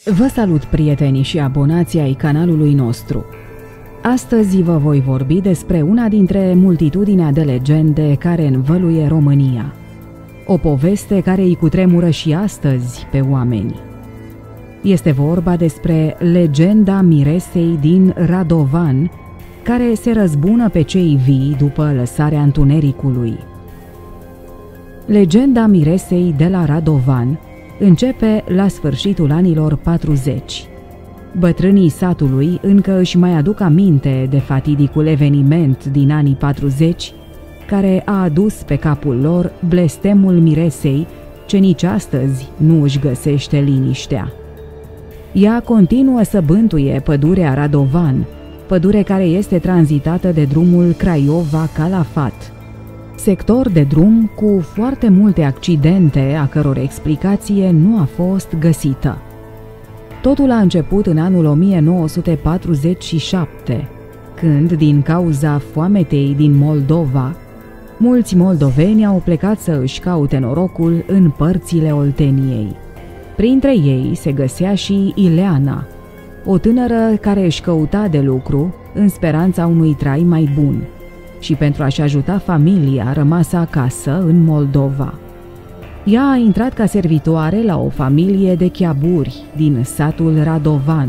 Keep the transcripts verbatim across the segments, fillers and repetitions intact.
Vă salut, prietenii și abonații ai canalului nostru. Astăzi vă voi vorbi despre una dintre multitudinea de legende care învăluie România. O poveste care îi cutremură și astăzi pe oameni. Este vorba despre legenda miresei din Radovan, care se răzbună pe cei vii după lăsarea întunericului. Legenda miresei de la Radovan începe la sfârșitul anilor patruzeci. Bătrânii satului încă își mai aduc aminte de fatidicul eveniment din anii patruzeci, care a adus pe capul lor blestemul miresei, ce nici astăzi nu își găsește liniștea. Ea continuă să bântuie pădurea Radovan, pădure care este tranzitată de drumul Craiova-Calafat, sector de drum cu foarte multe accidente, a căror explicație nu a fost găsită. Totul a început în anul o mie nouă sute patruzeci și șapte, când, din cauza foametei din Moldova, mulți moldoveni au plecat să își caute norocul în părțile Olteniei. Printre ei se găsea și Ileana, o tânără care își căuta de lucru în speranța unui trai mai bun și pentru a-și ajuta familia rămasă acasă în Moldova. Ea a intrat ca servitoare la o familie de chiaburi din satul Radovan.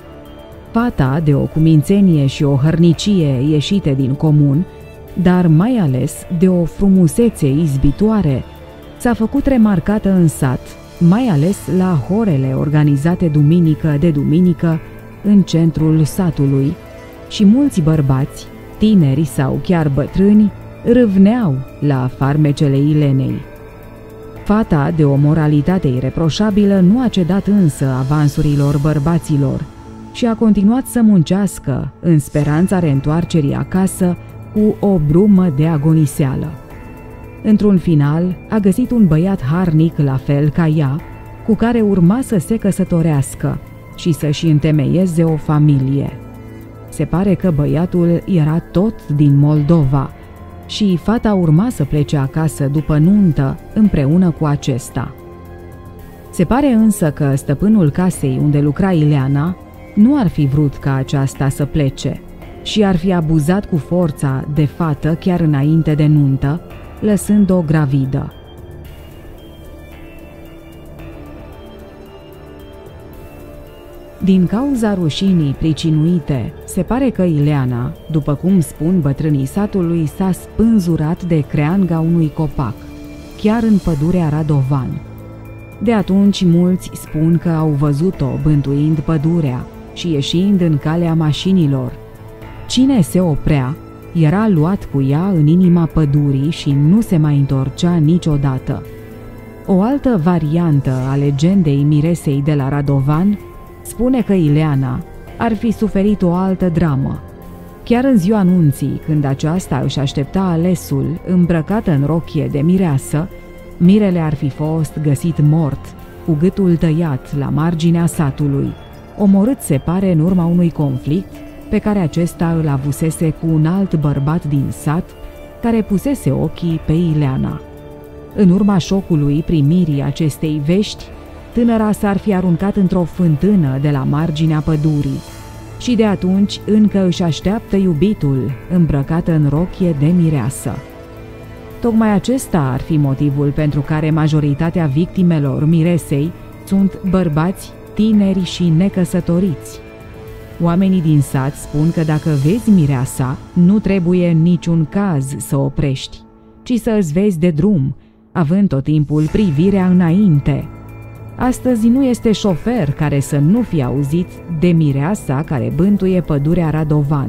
Fata, de o cumințenie și o hărnicie ieșite din comun, dar mai ales de o frumusețe izbitoare, s-a făcut remarcată în sat, mai ales la horele organizate duminică de duminică în centrul satului, și mulți bărbați, tineri sau chiar bătrâni, râvneau la farmecele Ilenei. Fata, de o moralitate ireproșabilă, nu a cedat însă avansurilor bărbaților și a continuat să muncească în speranța reîntoarcerii acasă cu o brumă de agoniseală. Într-un final, a găsit un băiat harnic la fel ca ea, cu care urma să se căsătorească și să-și întemeieze o familie. Se pare că băiatul era tot din Moldova și fata urma să plece acasă după nuntă împreună cu acesta. Se pare însă că stăpânul casei unde lucra Ileana nu ar fi vrut ca aceasta să plece și ar fi abuzat cu forța de fată chiar înainte de nuntă, lăsând-o gravidă. Din cauza rușinii pricinuite, se pare că Ileana, după cum spun bătrânii satului, s-a spânzurat de creanga unui copac, chiar în pădurea Radovan. De atunci mulți spun că au văzut-o bântuind pădurea și ieșind în calea mașinilor. Cine se oprea era luat cu ea în inima pădurii și nu se mai întorcea niciodată. O altă variantă a legendei miresei de la Radovan spune că Ileana ar fi suferit o altă dramă. Chiar în ziua nunții, când aceasta își aștepta alesul îmbrăcată în rochie de mireasă, mirele ar fi fost găsit mort, cu gâtul tăiat la marginea satului, omorât, se pare, în urma unui conflict pe care acesta îl avusese cu un alt bărbat din sat, care pusese ochii pe Ileana. În urma șocului primirii acestei vești, tânăra s-ar fi aruncat într-o fântână de la marginea pădurii și de atunci încă își așteaptă iubitul, îmbrăcată în rochie de mireasă. Tocmai acesta ar fi motivul pentru care majoritatea victimelor miresei sunt bărbați tineri și necăsătoriți. Oamenii din sat spun că dacă vezi mireasa, nu trebuie în niciun caz să oprești, ci să îți vezi de drum, având tot timpul privirea înainte. Astăzi nu este șofer care să nu fie auzit de mireasa care bântuie pădurea Radovan.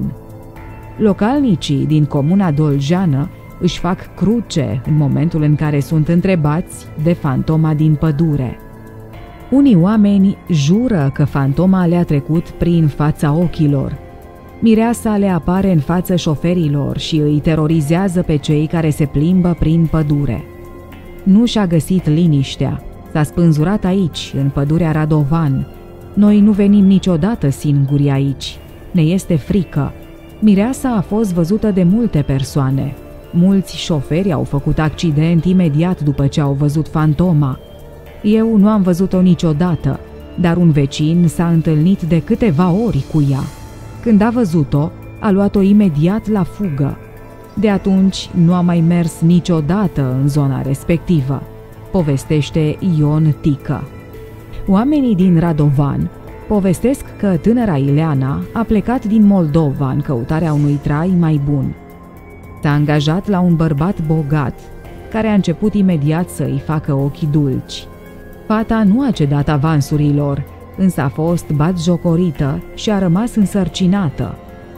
Localnicii din comuna Doljeană își fac cruce în momentul în care sunt întrebați de fantoma din pădure. Unii oameni jură că fantoma le-a trecut prin fața ochilor. Mireasa le apare în fața șoferilor și îi terorizează pe cei care se plimbă prin pădure. Nu și-a găsit liniștea. S-a spânzurat aici, în pădurea Radovan. Noi nu venim niciodată singuri aici. Ne este frică. Mireasa a fost văzută de multe persoane. Mulți șoferi au făcut accident imediat după ce au văzut fantoma. Eu nu am văzut-o niciodată. dar un vecin s-a întâlnit de câteva ori cu ea. Când a văzut-o, a luat-o imediat la fugă. De atunci nu a mai mers niciodată în zona respectivă, povestește Ion Tică. Oamenii din Radovan povestesc că tânăra Ileana a plecat din Moldova în căutarea unui trai mai bun. S-a angajat la un bărbat bogat, care a început imediat să îi facă ochii dulci. Fata nu a cedat avansurilor, însă a fost batjocorită și a rămas însărcinată.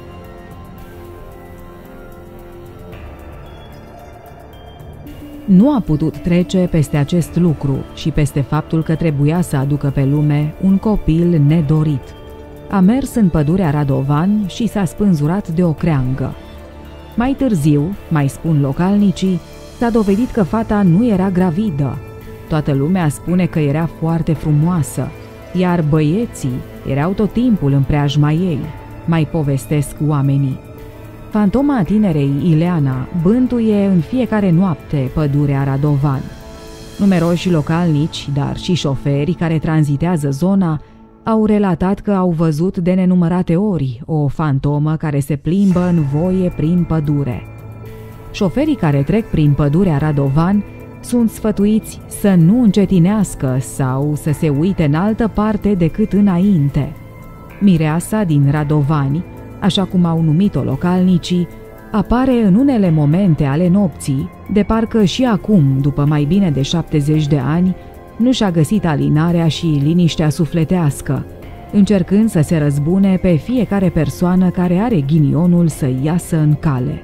Nu a putut trece peste acest lucru și peste faptul că trebuia să aducă pe lume un copil nedorit. A mers în pădurea Radovan și s-a spânzurat de o creangă. Mai târziu, mai spun localnicii, s-a dovedit că fata nu era gravidă. Toată lumea spune că era foarte frumoasă, iar băieții erau tot timpul în preajma ei, mai povestesc oamenii. Fantoma tinerei Ileana bântuie în fiecare noapte pădurea Radovan. Numeroși localnici, dar și șoferi care tranzitează zona, au relatat că au văzut de nenumărate ori o fantomă care se plimbă în voie prin pădure. Șoferii care trec prin pădurea Radovan sunt sfătuiți să nu încetinească sau să se uite în altă parte decât înainte. Mireasa din Radovani, așa cum au numit-o localnicii, apare în unele momente ale nopții, de parcă și acum, după mai bine de șaptezeci de ani, nu și-a găsit alinarea și liniștea sufletească, încercând să se răzbune pe fiecare persoană care are ghinionul să iasă în cale.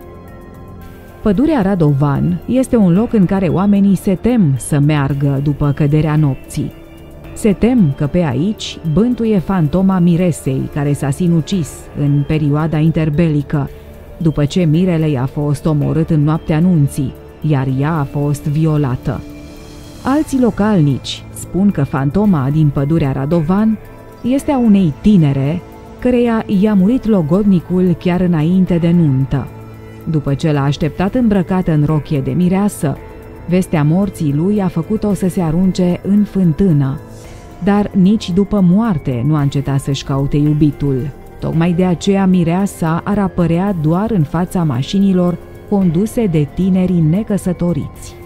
Pădurea Radovan este un loc în care oamenii se tem să meargă după căderea nopții. Se tem că pe aici bântuie fantoma miresei care s-a sinucis în perioada interbelică, după ce mirele i-a fost omorât în noaptea nunții, iar ea a fost violată. Alții localnici spun că fantoma din pădurea Radovan este a unei tinere căreia i-a murit logodnicul chiar înainte de nuntă. După ce l-a așteptat îmbrăcată în rochie de mireasă, vestea morții lui a făcut-o să se arunce în fântână, dar nici după moarte nu a încetat să-și caute iubitul. Tocmai de aceea mireasa ar apărea doar în fața mașinilor conduse de tinerii necăsătoriți.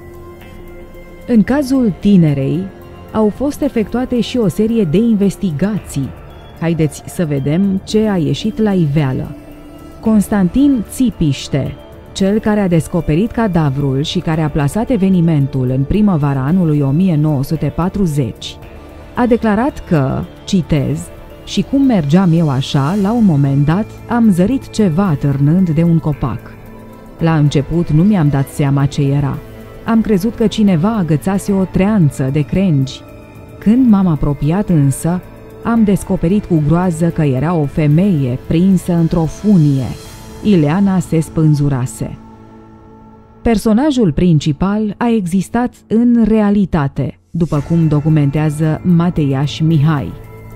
În cazul tinerei au fost efectuate și o serie de investigații. Haideți să vedem ce a ieșit la iveală. Constantin Țipiște, cel care a descoperit cadavrul și care a plasat evenimentul în primăvara anului o mie nouă sute patruzeci, a declarat că, citez, și cum mergeam eu așa, la un moment dat am zărit ceva târnând de un copac. La început nu mi-am dat seama ce era. Am crezut că cineva agățase o treanță de crengi. Când m-am apropiat însă, am descoperit cu groază că era o femeie prinsă într-o funie. Ileana se spânzurase. Personajul principal a existat în realitate, după cum documentează Mateiaș Mihai.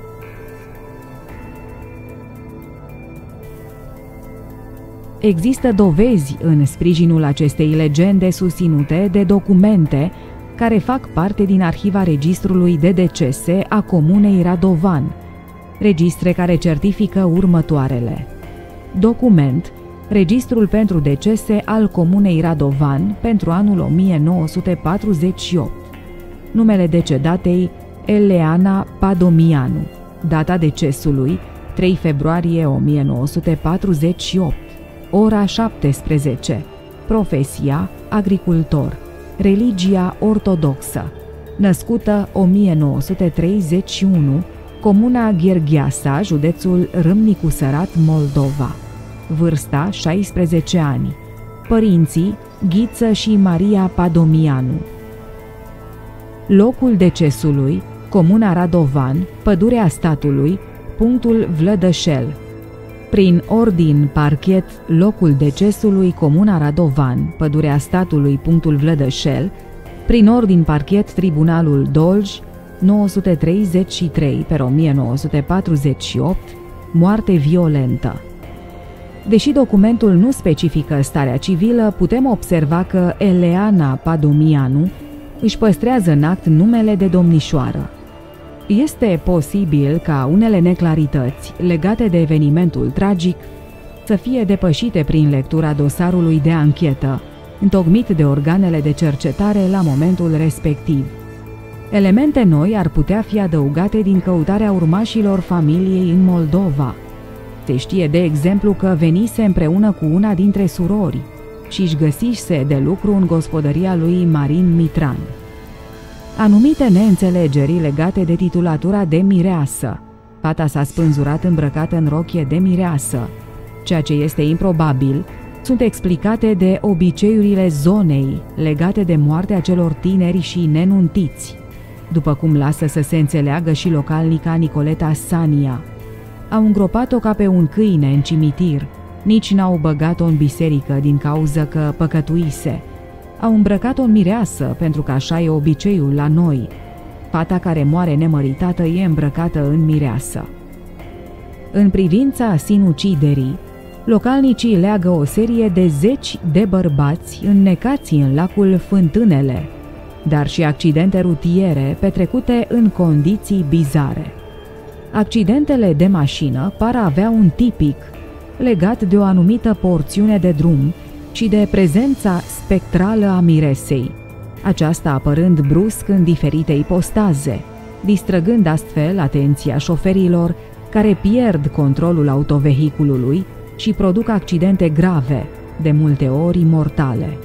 Există dovezi în sprijinul acestei legende susținute de documente care fac parte din arhiva Registrului de Decese a Comunei Radovan, registre care certifică următoarele. Document: Registrul pentru decese al Comunei Radovan pentru anul o mie nouă sute patruzeci și opt. Numele decedatei Eleana Padomianu. Data decesului trei februarie o mie nouă sute patruzeci și opt. Ora șaptesprezece. Profesia: agricultor. Religia ortodoxă. Născută o mie nouă sute treizeci și unu, Comuna Ghergheasa, județul Râmnicu Sărat, Moldova. Vârsta șaisprezece ani. Părinții: Ghiță și Maria Padomianu. Locul decesului: Comuna Radovan, Pădurea Statului, punctul Vlădășel. Prin ordin parchet, locul decesului: Comuna Radovan, Pădurea Statului, punctul Vlădășel. Prin ordin parchet, Tribunalul Dolj, nouă sute treizeci și trei pe o mie nouă sute patruzeci și opt, moarte violentă. Deși documentul nu specifică starea civilă, putem observa că Eleana Padomianu își păstrează în act numele de domnișoară. Este posibil ca unele neclarități legate de evenimentul tragic să fie depășite prin lectura dosarului de anchetă, întocmit de organele de cercetare la momentul respectiv. Elemente noi ar putea fi adăugate din căutarea urmașilor familiei în Moldova. Se știe, de exemplu, că venise împreună cu una dintre surori și își găsise de lucru în gospodăria lui Marin Mitran. Anumite neînțelegeri legate de titulatura de mireasă. Fata s-a spânzurat îmbrăcată în rochie de mireasă, ceea ce este improbabil, sunt explicate de obiceiurile zonei legate de moartea celor tineri și nenuntiți, după cum lasă să se înțeleagă și localnica Nicoleta Sania. Au îngropat-o ca pe un câine în cimitir, nici n-au băgat-o în biserică din cauză că păcătuise. Au îmbrăcat-o în mireasă pentru că așa e obiceiul la noi. Fata care moare nemăritată e îmbrăcată în mireasă. În privința sinuciderii, localnicii leagă o serie de zeci de bărbați înnecați în lacul Fântânele, dar și accidente rutiere petrecute în condiții bizare. Accidentele de mașină par a avea un tipic legat de o anumită porțiune de drum și de prezența spectrală a miresei, aceasta apărând brusc în diferite ipostaze, distrăgând astfel atenția șoferilor care pierd controlul autovehiculului și produc accidente grave, de multe ori mortale.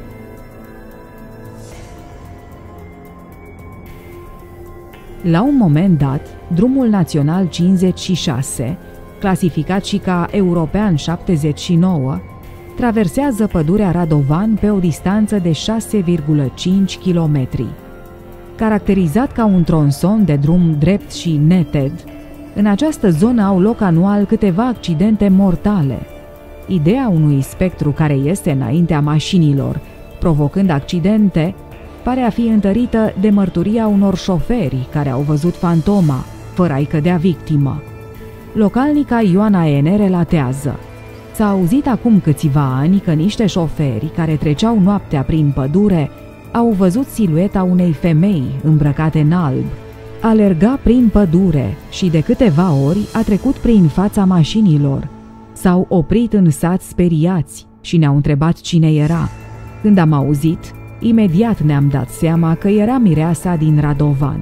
La un moment dat, drumul național cincizeci și șase, clasificat și ca european șaptezeci și nouă, traversează pădurea Radovan pe o distanță de șase virgulă cinci kilometri. Caracterizat ca un tronson de drum drept și neted, în această zonă au loc anual câteva accidente mortale. Ideea unui spectru care este înaintea mașinilor, provocând accidente, pare a fi întărită de mărturia unor șoferi care au văzut fantoma, fără a-i cădea victimă. Localnica Ioana Ene relatează: s-a auzit acum câțiva ani că niște șoferi care treceau noaptea prin pădure au văzut silueta unei femei îmbrăcate în alb. Alerga prin pădure și de câteva ori a trecut prin fața mașinilor. S-au oprit în sat speriați și ne-au întrebat cine era. Când am auzit, imediat ne-am dat seama că era mireasa din Radovan.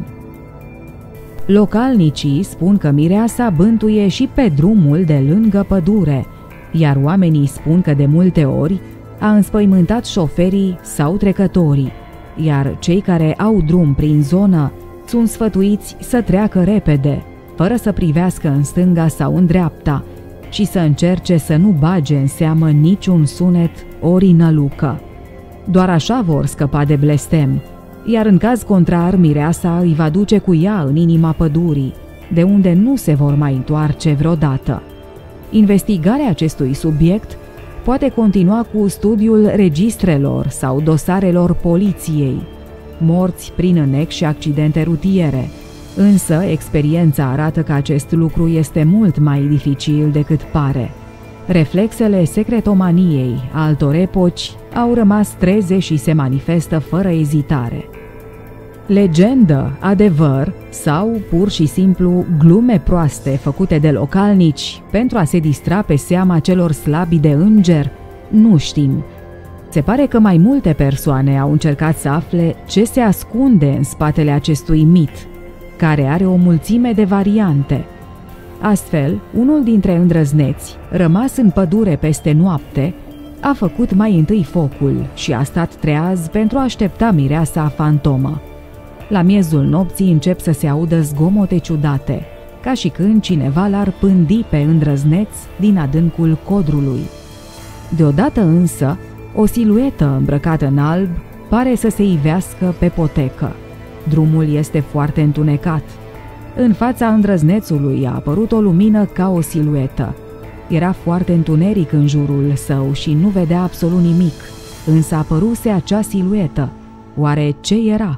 Localnicii spun că mireasa bântuie și pe drumul de lângă pădure, iar oamenii spun că de multe ori a înspăimântat șoferii sau trecătorii, iar cei care au drum prin zonă sunt sfătuiți să treacă repede, fără să privească în stânga sau în dreapta și să încerce să nu bage în seamă niciun sunet ori nălucă. Doar așa vor scăpa de blestem, iar în caz contrar mireasa îi va duce cu ea în inima pădurii, de unde nu se vor mai întoarce vreodată. Investigarea acestui subiect poate continua cu studiul registrelor sau dosarelor poliției, morți prin înnec și accidente rutiere, însă experiența arată că acest lucru este mult mai dificil decât pare. Reflexele secretomaniei altor epoci au rămas treze și se manifestă fără ezitare. Legendă, adevăr sau pur și simplu glume proaste făcute de localnici pentru a se distra pe seama celor slabi de înger, nu știm. Se pare că mai multe persoane au încercat să afle ce se ascunde în spatele acestui mit, care are o mulțime de variante. Astfel, unul dintre îndrăzneți, rămas în pădure peste noapte, a făcut mai întâi focul și a stat treaz pentru a aștepta mireasa fantomă. La miezul nopții încep să se audă zgomote ciudate, ca și când cineva l-ar pândi pe îndrăzneț din adâncul codrului. Deodată însă, o siluetă îmbrăcată în alb pare să se ivească pe potecă. Drumul este foarte întunecat. În fața îndrăznețului a apărut o lumină ca o siluetă. Era foarte întuneric în jurul său și nu vedea absolut nimic, însă apăruse acea siluetă. Oare ce era?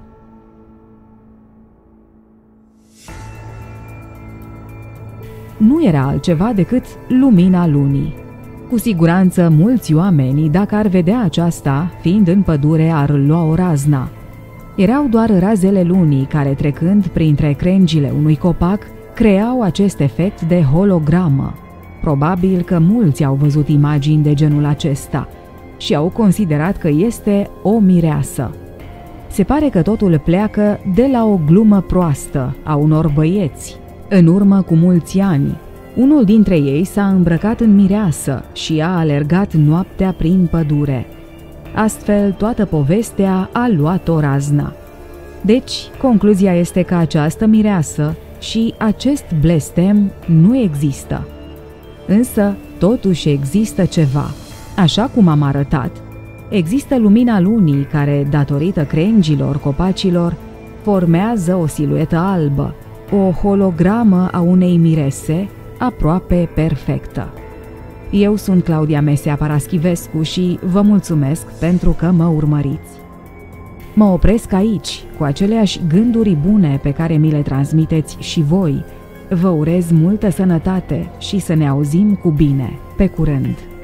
Nu era altceva decât lumina lunii. Cu siguranță mulți oameni, dacă ar vedea aceasta, fiind în pădure, ar lua o razna. Erau doar razele lunii care, trecând printre crengile unui copac, creau acest efect de hologramă. Probabil că mulți au văzut imagini de genul acesta și au considerat că este o mireasă. Se pare că totul pleacă de la o glumă proastă a unor băieți. În urmă cu mulți ani, unul dintre ei s-a îmbrăcat în mireasă și a alergat noaptea prin pădure. Astfel, toată povestea a luat-o razna. Deci, concluzia este că această mireasă și acest blestem nu există. Însă, totuși există ceva. Așa cum am arătat, există lumina lunii care, datorită crengilor copacilor, formează o siluetă albă, o hologramă a unei mirese aproape perfectă. Eu sunt Claudia Mesea Paraschivescu și vă mulțumesc pentru că mă urmăriți. Mă opresc aici, cu aceleași gânduri bune pe care mi le transmiteți și voi. Vă urez multă sănătate și să ne auzim cu bine. Pe curând!